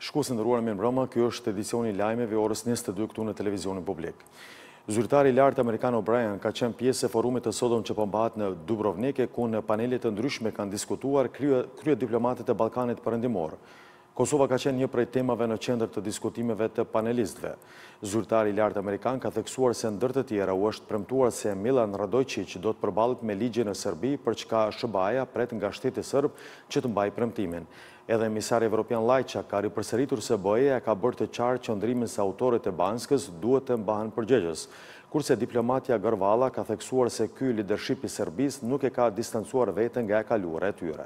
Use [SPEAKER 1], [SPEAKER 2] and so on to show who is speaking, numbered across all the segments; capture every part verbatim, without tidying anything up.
[SPEAKER 1] Shikues të nderuar, mirë mbrëma, ky është edicioni i lajmeve orës njëzet e dy këtu në televizionin publik. Zyrtari i lartë amerikan O'Brien ka qenë pjesë e forumit të sotëm që po mbahet në Dubrovnik, ku në panelet të ndryshme kanë diskutuar krye, krye diplomatët e Ballkanit Perëndimor. Kosova ka qenë një prej temave në qendër të diskutimeve të panelistëve. Zyrtari i lartë amerikan ka theksuar se ndër të tjera u është premtuar se Milan Radojčić do të përballet me ligje në Serbi, për çka S B A-ja pret nga shteti serb që të mbajë premtimin. Edhe emisari evropian Lajçak ka ripërsëritur se B E-ja ka bërë të qartë qëndrimin se autorët e Banskës duhet të mbahen përgjegjës, kurse diplomatja Gërvalla ka theksuar se ky lidership i Serbisë nuk e ka distancuar veten nga e kaluara e tyre.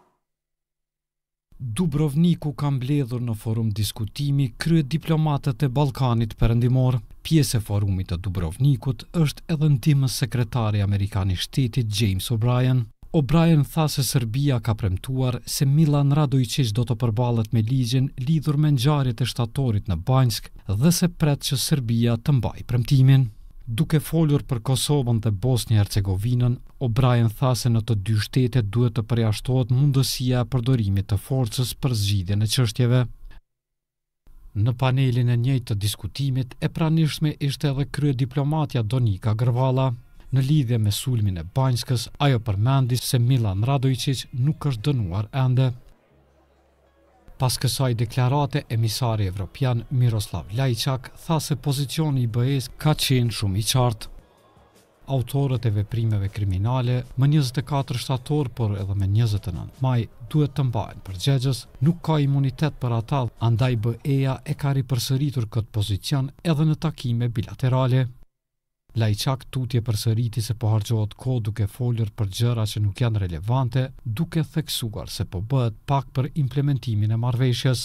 [SPEAKER 2] Dubrovniku ka mbledhur në forum diskutimi krye diplomatët e Ballkanit Perëndimor. Pjesë e forumit të Dubrovnikut është edhe ndihmës sekretari amerikan i shtetit James O'Brien. O'Brien tha se Serbia ka premtuar se Milan Radojčić do të përballet me ligjen lidhur me ngjarjet e shtatorit në Banjsk dhe se pret që Serbia të mbajë premtimin. Duke folur për Kosovën dhe Bosnjë-Hercegovinën, O'Brien tha se në të dy shtetet duhet të përjashtohet mundësia e përdorimit të forcës për zgjidhjen e çështjeve. Në panelin e njëjtë të diskutimit, e pranishme ishte edhe kryediplomatja Donika Gërvalla. Në lidhje me sulmin e Banjskës, ajo përmendi se Milan Radojčić nuk është dënuar ende. Pas kësaj deklarate, emisari evropian Miroslav Lajçak tha se pozicioni i B E-s ka qenë shumë i qartë. Autorët e veprimeve kriminale më njëzet e katër shtator, por edhe me njëzet e nëntë maj, duhet të mbahen përgjegjës, nuk ka imunitet për ata, andaj B E-ja e ka ripërsëritur këtë pozicion edhe në takime bilaterale. Lajçak tutje përsëriti se po harxohet kohë duke folur për gjëra që nuk janë relevante, duke theksuar se po bëhet pak për implementimin e marrëveshjes.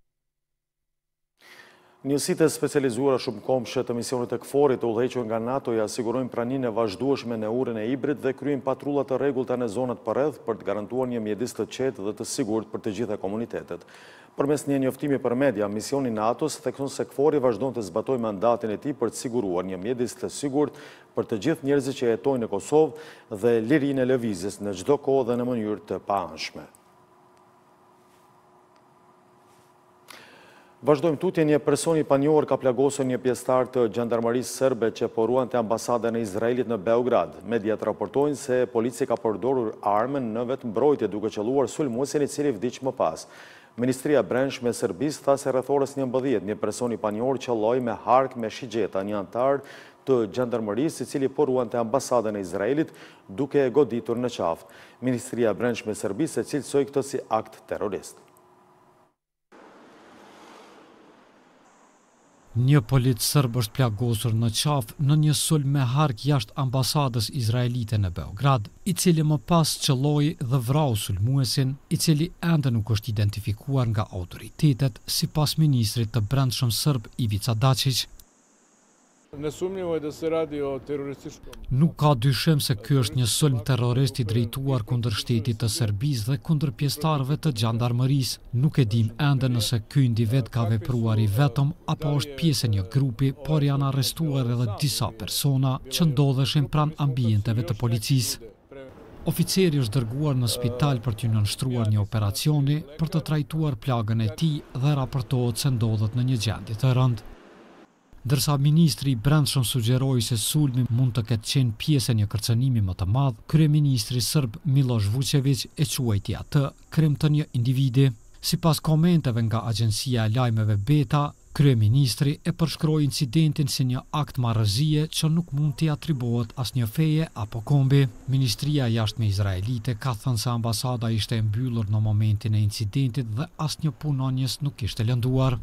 [SPEAKER 1] Njësitë e specializuara shumëkohëshe të misionit të KFOR-it të udhëhequr nga NATO ja sigurojnë praninë e vazhdueshme në urën e Ibrit dhe kryejnë patrulla të rregullta në zonat përreth për të garantuar një mjedis të qetë dhe të sigurt për të gjitha komunitetet. Përmes një njoftimi për media, misioni NATO-s thekson se KFOR-i vazhdon të zbatojë mandatin e tij për të siguruar një mjedis të sigurt për të gjithë njerëzit që jetojnë në Kosovë dhe lirinë e lëvizjes në çdo kohë dhe në mënyrë të paanshme. Vazhdojmë tutje, një person i panjohur ka plagosur një pjesëtar të gjandarmerisë serbe që po ruante ambasadën e Izraelit në Beograd. Mediat raportojnë se policia ka përdorur armën në vetëmbrojtje duke qelluar sulmuesin i cili vdiq më pas. Ministria e Brendshme e Serbisë tha se rreth orës njëmbëdhjetë një person i panjohur qelloi me hark me shigjeta një antar të gjandarmerisë i cili po ruante ambasadën e Izraelit duke e goditur në qafë. Ministria e Brendshme e Serbisë e cilësoi këtë si akt terrorist.
[SPEAKER 2] Një polic serb është plagosur në qafë në një sulm me hark jashtë ambasadës izraelite në Beograd, i cili më pas qelloi dhe vrau sulmuesin, i cili ende nuk është identifikuar nga autoritetet, sipas ministrit të brendshëm serb Ivica Dačić. Nuk ka dyshim se ky është një sulm terrorist i drejtuar kundër shtetit të Serbisë dhe kundër pjesëtarëve të gjandarmerisë. Nuk e dim ende nëse ky individ ka vepruar i vetëm apo është pjesë e një grupi, por janë arrestuar edhe disa persona që ndodheshin pranë ambienteve të policisë. Oficeri është dërguar në spital për t'u nënshtruar një operacioni për të trajtuar plagën e tij dhe raportohet se ndodhet në një gjendje të rëndë. Dërsa ministri i brendshëm sugjeroi se sulmi mund të ketë qenë pjesë e një kërcënimi më të madh, kryeministri serb Miloš Vučević e quajti atë krim të një individi. Sipas komenteve nga agjencia e lajmeve Beta, kryeministri e përshkroi incidentin si një akt marrëzie që nuk mund t'i atribuohet asnjë feje apo kombi. Ministria e Jashtme izraelite ka thënë se ambasada ishte e mbyllur në momentin e incidentit dhe asnjë punonjës nuk ishte lënduar.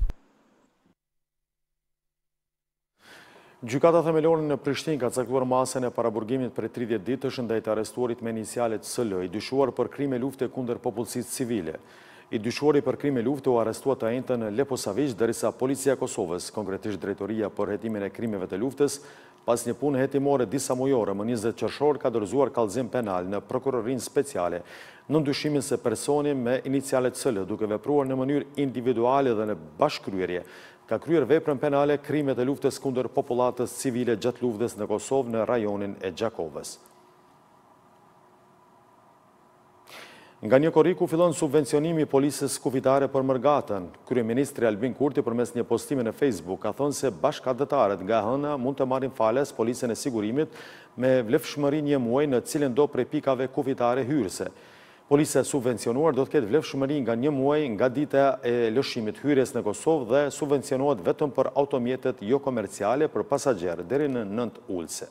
[SPEAKER 1] Gjykata themelore në Prishtinë ka caktuar masën e paraburgimit për tridhjetë ditësh ndaj të arrestuarit me inicialet S L, i dyshuar për krime lufte kundër popullsisë civile. I dyshuari për krime lufte u arrestua të njëjtën në Leposavić, derisa Policia e Kosovës, konkretisht Drejtoria për hetimin e krimeve të luftës, pas një punë hetimore disa mujore, më njëzet qershor ka dorëzuar kallëzim penal në prokurorinë speciale në ndyshimin se personi me inicialet S L, duke vepruar në mënyrë individuale dhe në bashkëkryerje, ka kryer veprën penale krimet e luftës kundër popullatës civile gjatë luftës në Kosovë në rajonin e Gjakovës. Nga një korriku fillon subvencionimi i policës kufitare për Mërgatën. Kryeministri Albin Kurti përmes një postimi në Facebook ka thënë se bashkëdhetarët nga hëna mund të marrin falas policën e sigurimit me vlefshmëri një muaj në cilën do prej pikave kufitare hyrëse. Policia e subvencionuar do të ketë vlefshmëri nga një muaj nga dita e lëshimit hyrjes në Kosovë dhe subvencionohet vetëm për automjetet jo komerciale për pasagjerë deri në nëntë ulëse.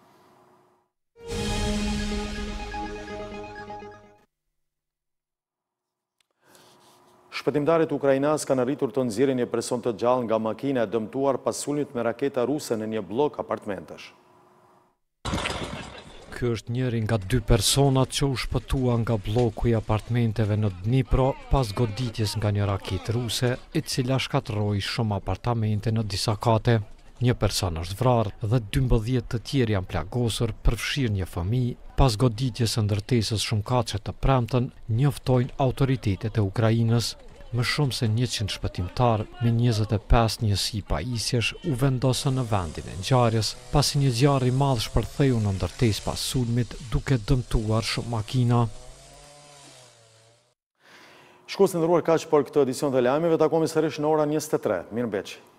[SPEAKER 1] Shpëtimtarët ukrainas kanë arritur të nxjerrin një person të gjallë nga makina e dëmtuar pas sulmit me raketa ruse në një blok apartamentesh.
[SPEAKER 2] Ky është njëri nga dy personat që u shpëtua nga bloku i apartamenteve në Dnipro pas goditjes nga një raketë ruse, e cila shkatërroi shumë apartamente në disa kate. Një person është vrarë dhe dymbëdhjetë të tjerë janë plagosur, përfshirë një fëmijë. Pas goditjes së ndërtesës shumëkatëshe të premten, njoftojnë autoritetet e Ukrainës. Më shumë se njëqind shpëtimtar me njëzet e pesë njësi pajisjesh u vendosën në vendin e ngjarjes, pasi një zjarr i madh shpërtheu në ndërtesë pas sulmit, duke dëmtuar shumë makina.
[SPEAKER 1] Shikues të nderuar, kaq për këtë edicion të lajmeve, takohemi sërish në orën njëzet e tre. Mirëmbëngjes.